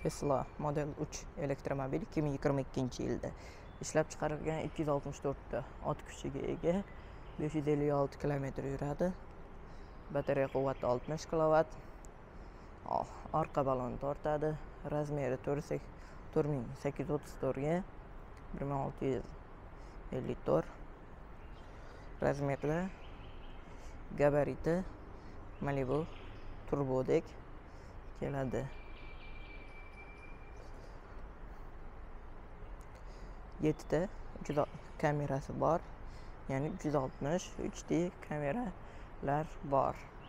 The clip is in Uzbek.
Tesla Model 3 elektromobil 2022-yilda ishlab chiqarilgan 264 ta ot kuchiga ega, 556 km yuradi. Batareya quvvati 60 kW. Orqa balon tortadi. Razmeri 4834 ga 1654 razmerda. Gabariti Malibu turbodek keladi. 7 ta kamerasi bor, ya'ni 360 HD kameralar bor.